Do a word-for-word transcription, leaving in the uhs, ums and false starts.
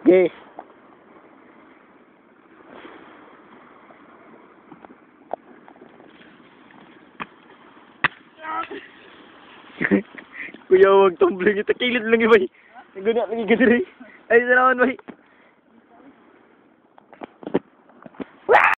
Okay. Kuya, huwag tumbling. Ito kilid lang yung bay. Naguna, nagigil rin. Ay, salamat bay.